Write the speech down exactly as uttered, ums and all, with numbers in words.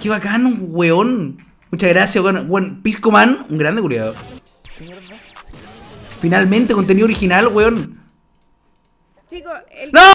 Qué bacán, weón. Muchas gracias, weón. Weón, Pisco Man, un grande culiado. Finalmente, contenido original, weón. Chicos, el... ¡No!